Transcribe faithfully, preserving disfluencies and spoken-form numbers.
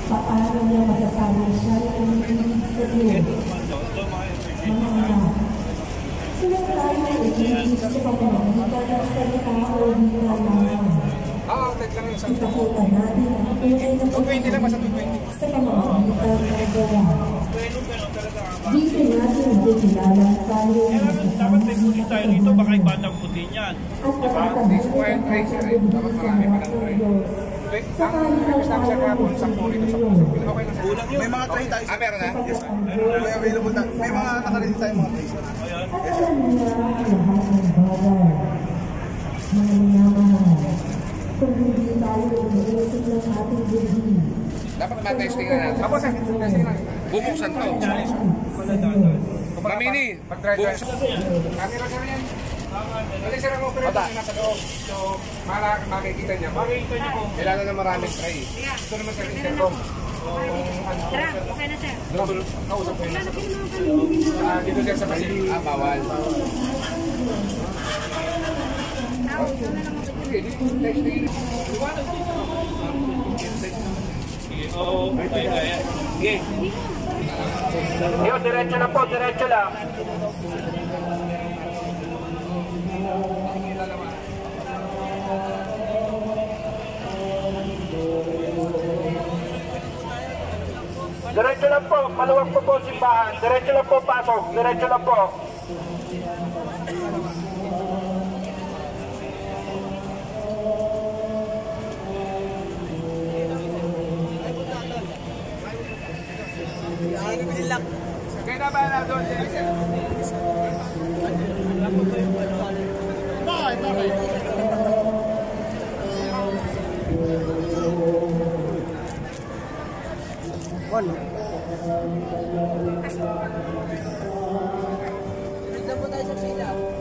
Paano niya masasabi siya yung ibig sa Diyos? Mga anak, kung tayo ay ibig sa pamamagitan ng salita o wika lamang, ipakita natin ang tunay na pagkakas sa pamamagitan ng gawa. Dito natin makikilala tayo dapat may puti tayo dito, baka iba ng puti niyan. at pagkakas ang pagkakas sa harap ng Diyos. Sa kanilang tawag sa Diyos. May mga tray tayo. Ah, meron na? Yes, sir. May available na. May mga nakaredy tayo mga tray, sir. At alam niya ang lahat ng bagay. Mga minamahal, kung hindi tayo umiisip ng ating buhay. Dapat ma-testing na natin. Apo, sir. Testing na. Bubuksan to. Mamini, bubuksan. Camera, sir, yan. Dali, sir, ang operator na nasa loob. So, makikita niya. Makikita niya po. Kailangan na maraming tray. Ito naman, sir, intercom. Tara, okay na, sir. Kausap ko yun. Dito, sir, sa pasilip. Ah, bawal. Oo, kaya kaya. Sige. Yo, diretso lang po, diretso lang. Diretso lang po, maluwag po po simbahan. Diretso lang po pasok, diretso lang po. Kaya na ba na doon? Bakit? Bakit? One. Tignan po tayo sa sila.